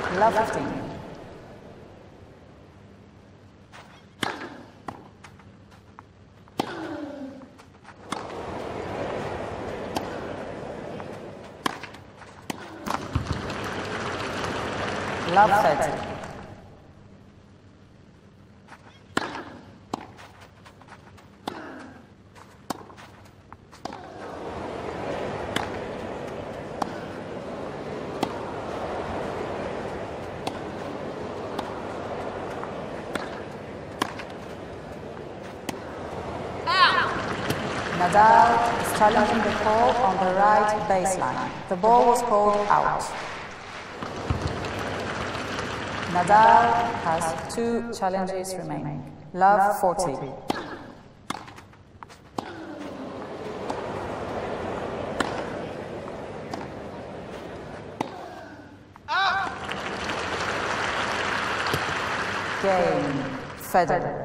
Love 15. Love 30. Nadal is challenging the call on the right baseline. The ball was called out. Nadal has 2 challenges remaining. Love 40. Game. Federer.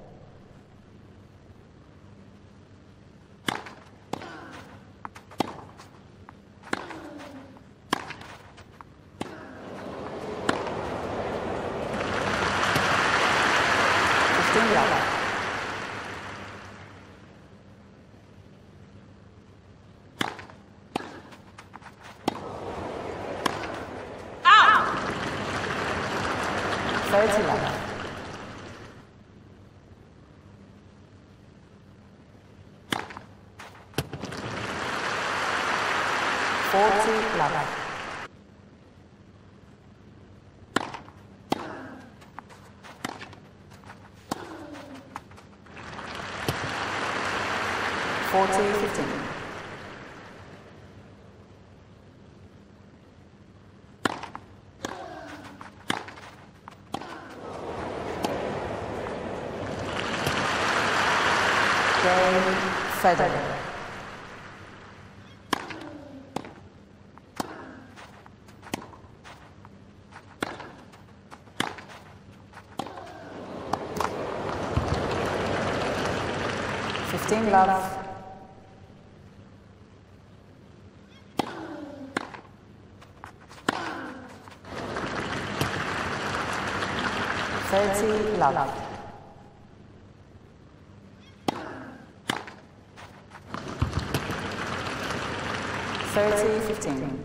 Out! 30 love. Love. 40-15. Game. Federer. 15 love. 30 love. 30-15.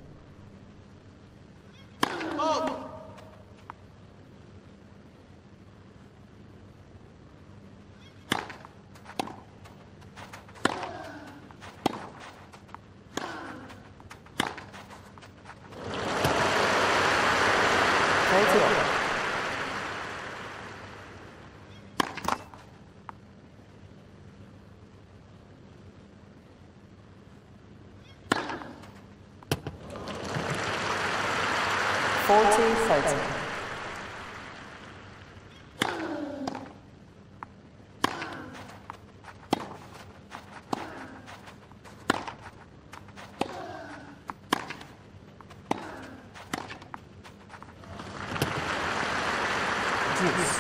Deuce.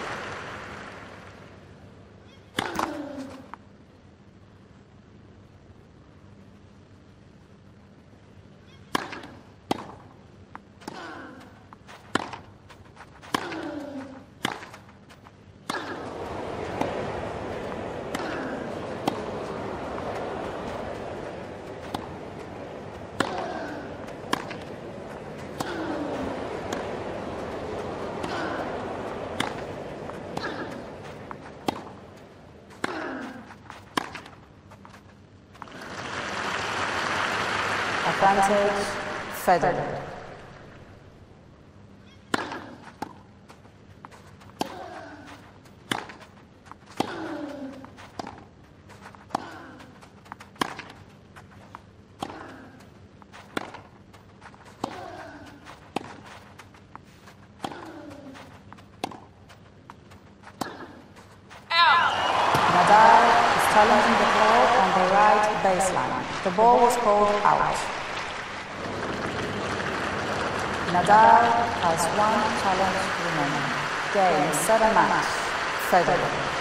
Advantage, Federer. Nadal is challenging the ball on the right baseline. The ball was called out. Nadal has 1 challenge remaining. Game 7 match. Federer.